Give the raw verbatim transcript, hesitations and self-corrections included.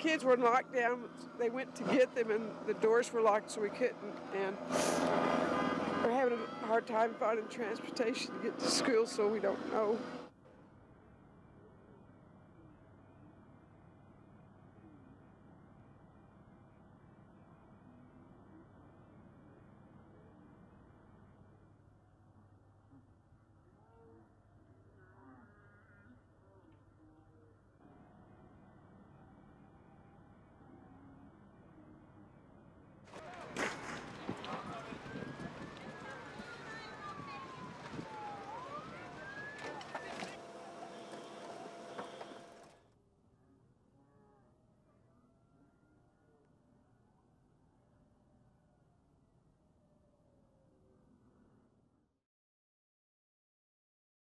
kids were locked down. They went to get them, and the doors were locked, so we couldn't. And we're having a hard time finding transportation to get to school, so we don't know.